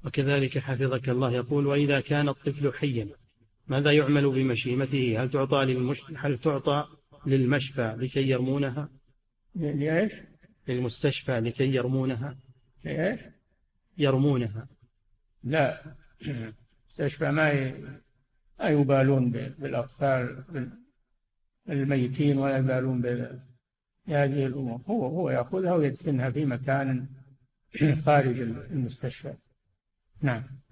وكذلك حفظك الله يقول: وإذا كان الطفل حيا ماذا يعمل بمشيمته؟ هل تعطى للمشفى لكي يرمونها؟ لإيش؟ للمستشفى لكي يرمونها. لإيش؟ يرمونها. لا، المستشفى ما يبالون بالأطفال الميتين، ولا يبالون بهذه الأمور. هو يأخذها ويدفنها في مكان خارج المستشفى. نعم.